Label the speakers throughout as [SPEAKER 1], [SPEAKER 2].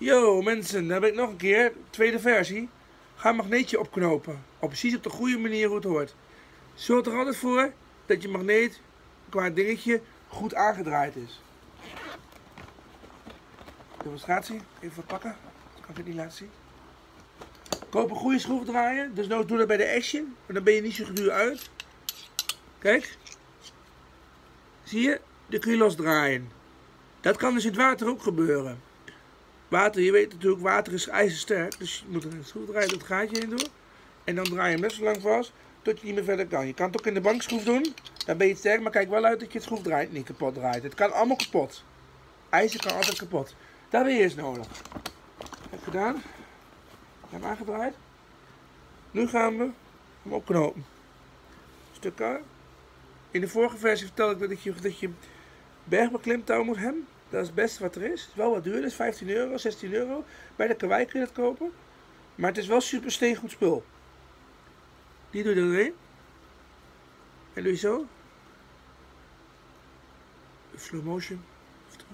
[SPEAKER 1] Yo mensen, daar ben ik nog een keer. Tweede versie. Ga een magneetje opknopen. Precies op de goede manier hoe het hoort. Zorg er altijd voor dat je magneet qua dingetje goed aangedraaid is. Demonstratie. Even wat pakken. Dat kan ik het niet laten zien. Koop een goede schroefdraaier. Dus nou doe dat bij de Action. Maar dan ben je niet zo duur uit. Kijk. Zie je? Dan kun je losdraaien. Dat kan dus in het water ook gebeuren. Water, je weet natuurlijk, water is ijzersterk. Dus je moet een schroefdraaier dat gaatje in doen. En dan draai je hem net zo lang vast tot je niet meer verder kan. Je kan het ook in de bankschroef doen. Dan ben je sterk, maar kijk wel uit dat je het schroefdraaier niet kapot draait. Het kan allemaal kapot. IJzer kan altijd kapot. Dat heb je eerst nodig. Heb ik gedaan. Ik heb hem aangedraaid. Nu gaan we hem opknopen. Stukken. In de vorige versie vertelde ik dat je bergbeklimtouw moet hebben. Dat is het beste wat er is. Het is wel wat duur, dat is 15 euro, 16 euro. Bij de Karwei kun je dat kopen. Maar het is wel super steengoed spul. Die doe je erin. En doe je zo. Slow motion. Of terug.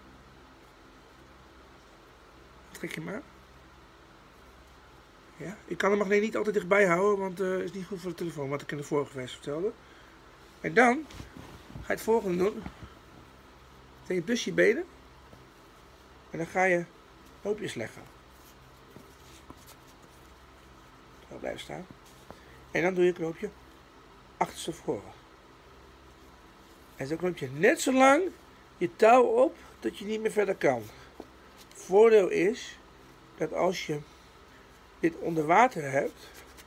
[SPEAKER 1] Trek je hem aan. Ja. Ik kan de magneet niet altijd dichtbij houden, want het is niet goed voor de telefoon, wat ik in de vorige versie vertelde. En dan ga je het volgende doen. Zet je tussen je benen. En dan ga je knoopjes leggen. Zo blijven staan. En dan doe je een knoopje achterstevoren. En zo knoop je net zo lang je touw op tot je niet meer verder kan. Het voordeel is dat als je dit onder water hebt,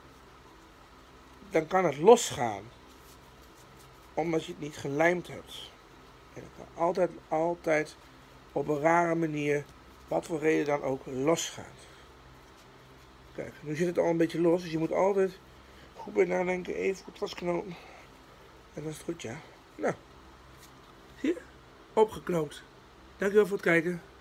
[SPEAKER 1] dan kan het losgaan. Omdat je het niet gelijmd hebt. En dat kan altijd op een rare manier, wat voor reden dan ook, losgaan. Kijk, nu zit het al een beetje los, dus je moet altijd goed bij nadenken, even goed vastknopen. En dan is het goed, ja. Nou, zie je? Opgeknoopt. Dankjewel voor het kijken.